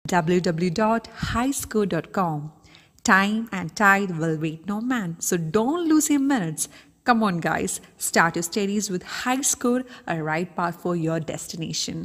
www.highscore.com. Time and tide will wait no man, so don't lose your minutes. Come on guys, start your studies with High Score, a right path for your destination.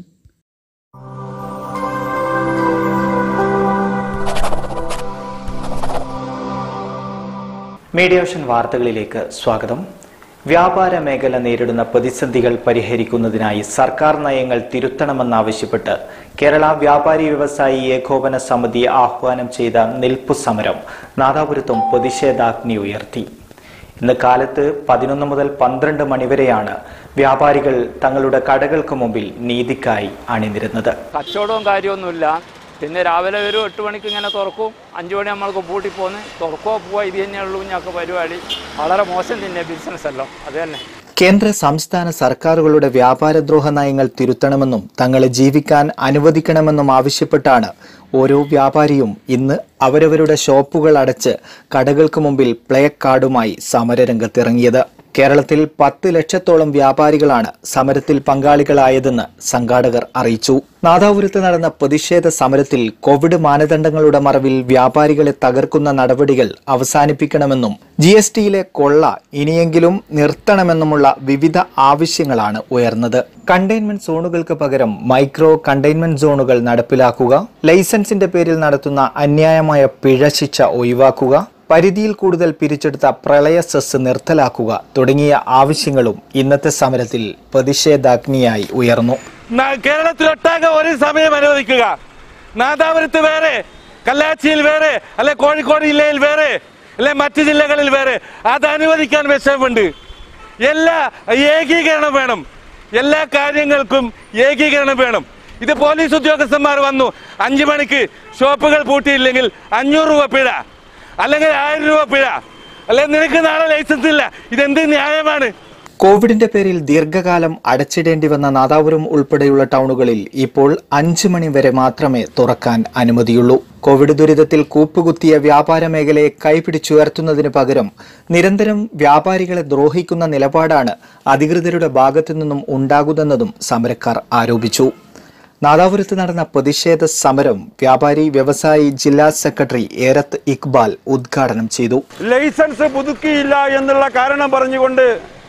Media Vision വാർത്തകളിലേക്ക് സ്വാഗതം. വ്യാപാര മേഖല നേരിടുന്ന പ്രതിസന്ധികൾ പരിഹരിക്കുന്നതിനായി സർക്കാർ നയങ്ങൾ തിരുത്തണമെന്നാവശ്യപ്പെട്ട് കേരള വ്യാപാരി വ്യവസായി ഏകോപന സമിതി ആഹ്വാനം ചെയ്ത നിൽപ്പു സമരം നാദാപുരത്തും പ്രതിഷേധാഗ്നി ഉയർത്തി. ഇന്ന് കാലത്ത് 11 മുതൽ 12 മണിവരെയാണ് വ്യാപാരികൾ തങ്ങളുടെ കടകൾക്ക് മുമ്പിൽ നീതിക്കായി അണിനിരുന്നത്. കച്ചവടവും കാര്യമൊന്നുമില്ല. പിന്നെ രാവിലെ ഒരു 8 മണിക്ക് ഇങ്ങനെ തുറക്കും, 5 മണി നമ്മൾക്ക് പൂട്ടി പോന്ന് തുറക്കോ പോവാ, ഇത് തന്നെയുള്ളൂ ഞങ്ങൾക്ക് പരിപാടി. വളരെ മോശം തന്നെ ബിസിനസ് അല്ലോ. അത് തന്നെ കേന്ദ്ര സംസ്ഥാന സർക്കാരുകളുടെ വ്യാപാരദ്രോഹ നയങ്ങൾ തിരുത്തണമെന്നും തങ്ങളെ ജീവിക്കാൻ അനുവദിക്കണമെന്നും ആവശ്യപ്പെട്ടാണ് ഓരോ വ്യാപാരിയും ഇന്ന് അവരവരുടെ ഷോപ്പുകൾ അടച്ച് കടകൾക്ക് മുമ്പിൽ പ്ലേ കാർഡുമായി സമരരംഗത്തിറങ്ങിയത്. കേരളത്തിൽ 10 ലക്ഷത്തോളം വ്യാപാരികളാണ് സമരത്തിൽ പങ്കാളികളായതെന്ന് സംഘാടകർ അറിയിച്ചു. നാദാപുരത്ത് നടന്ന പ്രതിഷേധ സമരത്തിൽ കോവിഡ് മാനദണ്ഡങ്ങളുടെ മറവിൽ വ്യാപാരികളെ തകർക്കുന്ന നടപടികൾ അവസാനിപ്പിക്കണമെന്നും GSTയിലെ കൊള്ള ഇനിയെങ്കിലും നിർത്തണമെന്നുമുള്ള വിവിധ ആവശ്യങ്ങളാണ് ഉയർന്നത്. കണ്ടെയ്ൻമെന്റ് സോണുകൾക്ക് പകരം മൈക്രോ കണ്ടെയ്ൻമെന്റ് സോണുകൾ നടപ്പിലാക്കുക, ലൈസൻസിന്റെ പേരിൽ നടത്തുന്ന അന്യായമായ പിഴ ശിക്ഷ ഒഴിവാക്കുക, പരിധിയിൽ കൂടുതൽ പിരിച്ചെടുത്ത പ്രളയ സെസ് നിർത്തലാക്കുക തുടങ്ങിയ ആവശ്യങ്ങളും ഇന്നത്തെ സമരത്തിൽ പ്രതിഷേധാഗ്നിയായി ഉയർന്നു. കേരളത്തിലൊട്ടാകെ ഒരു സമയം അനുവദിക്കുക. നാദാപുരത്ത് വേറെ, കല്ലാച്ചിയിൽ വേറെ, അല്ലെ കോഴിക്കോട് ജില്ലയിൽ വേറെ, അല്ലെ മറ്റു ജില്ലകളിൽ വേറെ, അത് അനുവദിക്കാൻ വിഷയമുണ്ട്. എല്ലാ ഏകീകരണം വേണം, എല്ലാ കാര്യങ്ങൾക്കും ഏകീകരണം വേണം. ഇത് പോലീസ് ഉദ്യോഗസ്ഥന്മാർ വന്നു 5 മണിക്ക് ഷോപ്പുകൾ പൂട്ടിയില്ലെങ്കിൽ 500 രൂപ പിഴ, അല്ലെങ്കിൽ 1000 രൂപ പിഴ, അല്ലെങ്കിൽ നിനക്ക് നാളെ ലൈസൻസ് ഇല്ല. ഇതെന്ത് ന്യായമാണ്? കോവിഡിന്റെ പേരിൽ ദീർഘകാലം അടച്ചിടേണ്ടി വന്ന നാദാപുരം ഉൾപ്പെടെയുള്ള ടൗണുകളിൽ ഇപ്പോൾ 5 മണി വരെ മാത്രമേ തുറക്കാൻ അനുമതിയുള്ളൂ. കോവിഡ് ദുരിതത്തിൽ കൂപ്പുകുത്തിയ വ്യാപാര മേഖലയെ കൈപിടിച്ചുയർത്തുന്നതിന് പകരം നിരന്തരം വ്യാപാരികളെ ദ്രോഹിക്കുന്ന നിലപാടാണ് അധികൃതരുടെ ഭാഗത്തു നിന്നും ഉണ്ടാകുന്നതെന്നും സമരക്കാർ ആരോപിച്ചു. നാദാപുരത്ത് നടന്ന പ്രതിഷേധ സമരം വ്യാപാരി വ്യവസായി ജില്ലാ സെക്രട്ടറി ഏരത്ത് ഇക്ബാൽ ഉദ്ഘാടനം ചെയ്തു. ലൈസൻസ് പുതുക്കിയില്ല എന്നുള്ള കാരണം പറഞ്ഞുകൊണ്ട്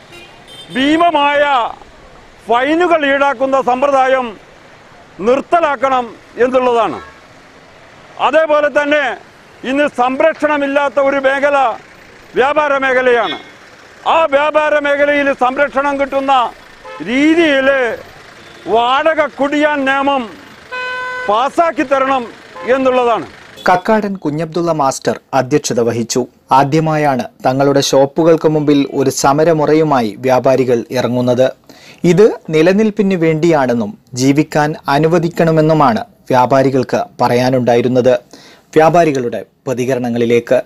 ഭീമമായ ഫൈനുകൾ ഈടാക്കുന്ന സമ്പ്രദായം നിർത്തലാക്കണം എന്നുള്ളതാണ്. അതേപോലെ തന്നെ ഇന്ന് സംരക്ഷണമില്ലാത്ത ഒരു മേഖല വ്യാപാര മേഖലയാണ്. ആ വ്യാപാര മേഖലയിൽ സംരക്ഷണം കിട്ടുന്ന രീതിയിൽ വാടക കുടിയാൻ നിയമം പാസാക്കി തരണം എന്നുള്ളതാണ്. കക്കാടൻ കുഞ്ഞബ്ദുള്ള മാസ്റ്റർ അധ്യക്ഷത വഹിച്ചു. ആദ്യമായാണ് തങ്ങളുടെ ഷോപ്പുകൾക്ക് മുമ്പിൽ ഒരു സമരമുറയുമായി വ്യാപാരികൾ ഇറങ്ങുന്നത്. ഇത് നിലനിൽപ്പിന് വേണ്ടിയാണെന്നും ജീവിക്കാൻ അനുവദിക്കണമെന്നുമാണ് വ്യാപാരികൾക്ക് പറയാനുണ്ടായിരുന്നത്. വ്യാപാരികളുടെ പ്രതികരണങ്ങളിലേക്ക്.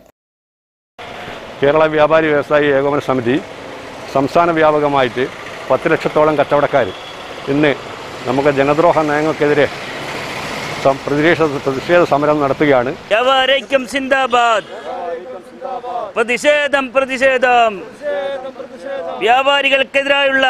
കേരള വ്യാപാരി വ്യവസായി ഏകോപന സമിതി സംസ്ഥാന വ്യാപകമായിട്ട് 10 ലക്ഷത്തോളം കച്ചവടക്കാർ ഇന്ന് നമുക്ക് ജനദ്രോഹ നയങ്ങൾക്കെതിരെ പ്രതിഷേധ സമരം നടത്തുകയാണ്. വ്യാപാരിക്കും സിന്ദാബാദ്, പ്രതിഷേധം പ്രതിഷേധം. വ്യാപാരികൾക്കെതിരായുള്ള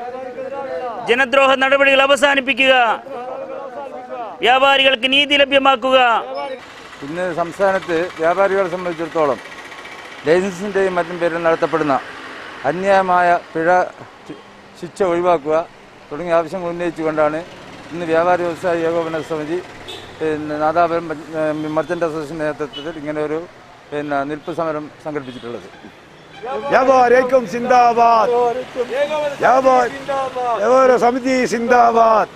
ജനദ്രോഹ നടപടികൾ അവസാനിപ്പിക്കുക, വ്യാപാരികൾക്ക് നീതി ലഭ്യമാക്കുക. ഇന്ന് സംസ്ഥാനത്ത് വ്യാപാരികളെ സംബന്ധിച്ചിടത്തോളം ലൈസൻസിൻ്റെയും മറ്റും പേരിൽ നടത്തപ്പെടുന്ന അന്യായമായ പിഴ ശിക്ഷ ഒഴിവാക്കുക തുടങ്ങിയ ആവശ്യങ്ങൾ ഉന്നയിച്ചുകൊണ്ടാണ് ഇന്ന് വ്യാപാരി വ്യവസായി ഏകോപന സമിതി നാദാപുരം മർച്ചന്റ് അസോസിയേഷൻ്റെ നേതൃത്വത്തിൽ ഇങ്ങനെ ഒരു നിൽപ്പ് സമരം സംഘടിപ്പിച്ചിട്ടുള്ളത്. വ്യാപാരിക്കും സിന്ദാബാദ്, വ്യാപാര സമിതി സിന്ദാബാദ്.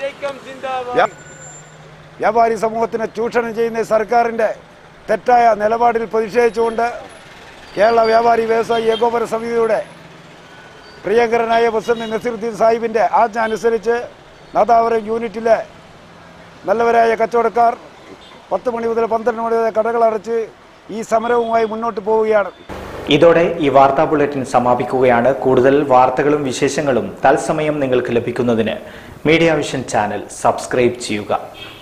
വ്യാപാരി സമൂഹത്തിനെ ചൂഷണം ചെയ്യുന്ന സർക്കാരിൻ്റെ തെറ്റായ നിലപാടിൽ പ്രതിഷേധിച്ചുകൊണ്ട് കേരള വ്യാപാരി വ്യവസായി ഏകോപന സമിതിയുടെ പ്രിയങ്കരനായ പ്രസിഡന്റ് നസീറുദ്ദീൻ സാഹിബിൻ്റെ ആജ്ഞ അനുസരിച്ച് നാദാപുരം യൂണിറ്റിലെ നല്ലവരായ കച്ചവടക്കാർ 10 മണി മുതൽ 12 മണി വരെ കടകൾ അടച്ച് ഈ സമരവുമായി മുന്നോട്ട് പോവുകയാണ്. ഇതോടെ ഈ വാർത്താ ബുള്ളറ്റിൻ സമാപിക്കുകയാണ്. കൂടുതൽ വാർത്തകളും വിശേഷങ്ങളും തത്സമയം നിങ്ങൾക്ക് ലഭിക്കുന്നതിന് മീഡിയ വിഷൻ ചാനൽ സബ്സ്ക്രൈബ് ചെയ്യുക.